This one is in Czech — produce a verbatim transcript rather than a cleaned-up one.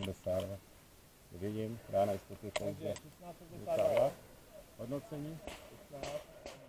sedmdesát dva. Vidím, dá na jistotu pouze šestnáct sedmdesát dva. Hodnocení? šestnáct